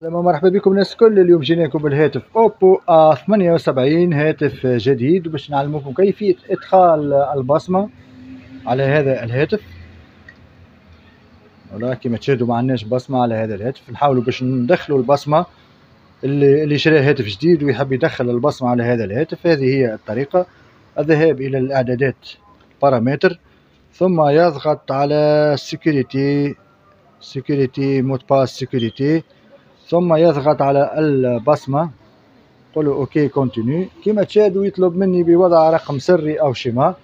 مرحبا بكم الناس الكل. اليوم جيناكم بالهاتف اوبو A78 هاتف جديد باش نعلمكم كيفية ادخال البصمة على هذا الهاتف. ولا كما تشاهدوا ما عندناش بصمة على هذا الهاتف، نحاولوا باش ندخلوا البصمة. اللي شرى هاتف جديد ويحب يدخل البصمة على هذا الهاتف، هذه هي الطريقة: الذهاب الى الاعدادات بارامتر، ثم يضغط على سيكوريتي مود باس سيكوريتي، ثم يضغط على البصمة، قولوا اوكي كونتينيو. كما تشاهدوا يطلب مني بوضع رقم سري او شيما،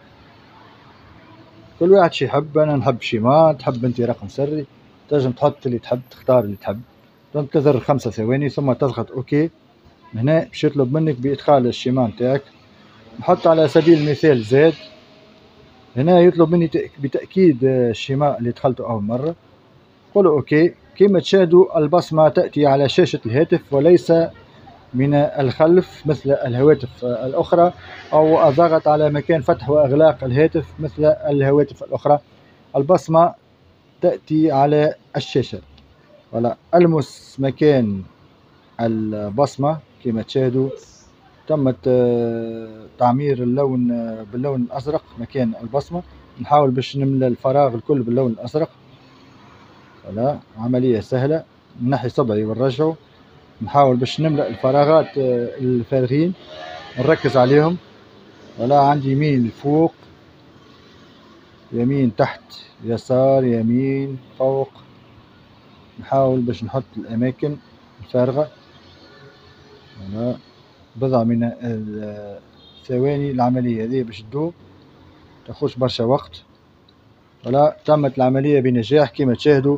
كل واحد شي يحب. انا نحب شيما، تحب انت رقم سري تنجم تحط اللي تحب، تختار اللي تحب. تنتظر 5 ثواني ثم تضغط اوكي. هنا باش يطلب منك بادخال الشيما نتاعك. نحط على سبيل المثال زاد. هنا يطلب مني بتأكيد الشيما اللي دخلته اول مرة، قولوا اوكي. كما تشاهدوا البصمة تأتي على شاشة الهاتف وليس من الخلف مثل الهواتف الأخرى، أو أضغط على مكان فتح وإغلاق الهاتف مثل الهواتف الأخرى. البصمة تأتي على الشاشة، ولا ألمس مكان البصمة. كما تشاهدوا تم تعمير اللون باللون الأزرق مكان البصمة. نحاول باش نملى الفراغ الكل باللون الأزرق. ولا عملية سهلة، نحي صبعي ونرجعه. نحاول باش نملأ الفراغات الفارغين نركز عليهم. ولا عندي يمين فوق، يمين تحت، يسار، يمين، فوق. نحاول باش نحط الأماكن الفارغة. ولا بضع من الثواني العملية هذه باش تدوم، تاخذش برشا وقت. ولا تمت العملية بنجاح. كما تشاهدوا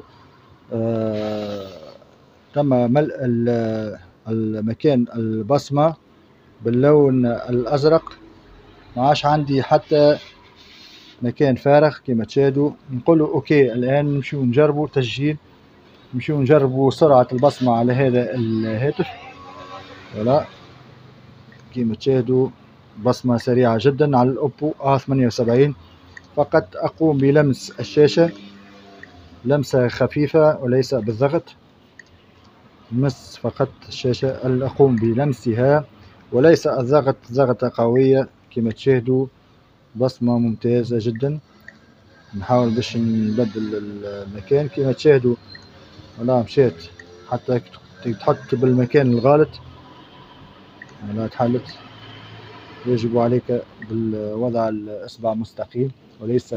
تم ملء المكان البصمة باللون الأزرق، ما عادش عندي حتى مكان فارغ. كما تشاهدوا نقولوا اوكي. الآن نمشيو نجربوا تسجيل، نمشيو نجربوا سرعة البصمة على هذا الهاتف. ولا كما تشاهدوا بصمة سريعة جدا على الأوبو A78. فقط أقوم بلمس الشاشة لمسة خفيفة وليس بالضغط، مس فقط الشاشة، أقوم بلمسها وليس الضغط ضغطة قوية. كما تشاهدوا بصمة ممتازة جدا. نحاول باش نبدل المكان. كما تشاهدوا ولا مشيت حتى تحط بالمكان الغلط ولا تحلت. يجب عليك بالوضع الإصبع مستقيم وليس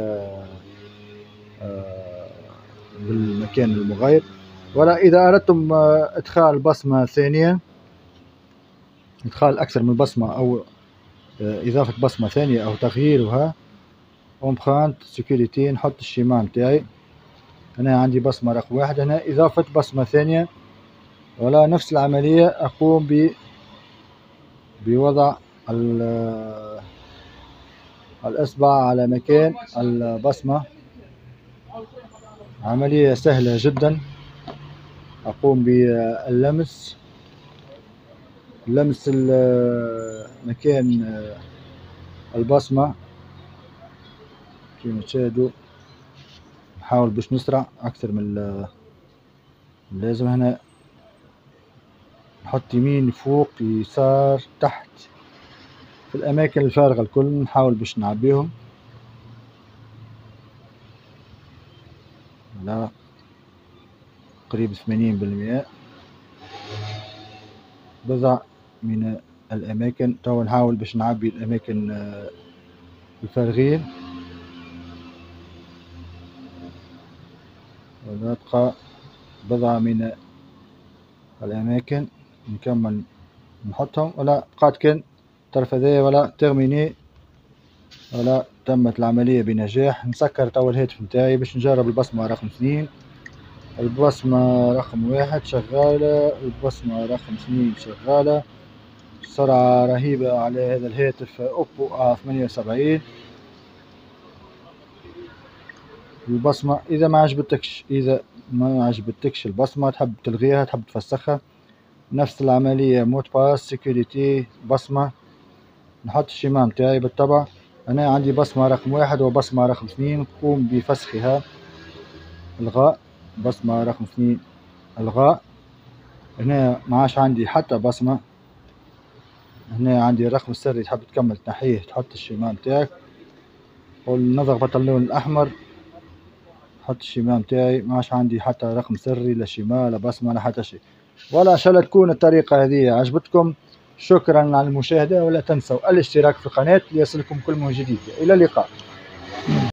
بالمكان المغاير. ولا إذا أردتم إدخال بصمة ثانية، إدخال أكثر من بصمة أو إضافة بصمة ثانية أو تغييرها، امبرانت سيكوريتي، نحط الشيما نتاعي. هنا عندي بصمة رقم 1، هنا إضافة بصمة ثانية. ولا نفس العملية أقوم بوضع الإصبع على مكان البصمة. عملية سهلة جدا. أقوم باللمس، لمس مكان البصمة. كما تشاهدوا نحاول باش نسرع أكثر من اللازم. هنا نحط يمين فوق، يسار، تحت، في الأماكن الفارغة الكل نحاول باش نعبيهم. لا قريب 80%. بضع من الأماكن توا نحاول باش نعبي الأماكن الفارغين. ونبقى بضع من الأماكن نكمل نحطهم. ولا بقات كان الطرف هذايا ولا تيرميني. ولا تمت العملية بنجاح. نسكر توا الهاتف نتاعي باش نجرب البصمة رقم 2. البصمة رقم 1 شغالة، البصمة رقم 2 شغالة. سرعة رهيبة على هذا الهاتف اوبو A78. البصمة إذا ما عجبتكش البصمة، تحب تلغيها، تحب تفسخها، نفس العملية مود باس سيكوريتي بصمة. نحط الشيما نتاعي بالطبع. أنا عندي بصمة رقم 1 وبصمة رقم 2، قوم بفسخها. الغاء بصمة رقم 2، الغاء. هنا ما عادش عندي حتى بصمة. هنا عندي الرقم السري، تحب تكمل تنحيه تحط الشيماء متاعك، ونضغط اللون الأحمر حط الشيماء متاعي. ما عادش عندي حتى رقم سري لا شيماء لا بصمة لا حتى شيء. ولا إن شاء الله تكون الطريقة هذه عجبتكم. شكرا على المشاهدة، ولا تنسوا الاشتراك في القناة ليصلكم كل ما جديد. إلى اللقاء.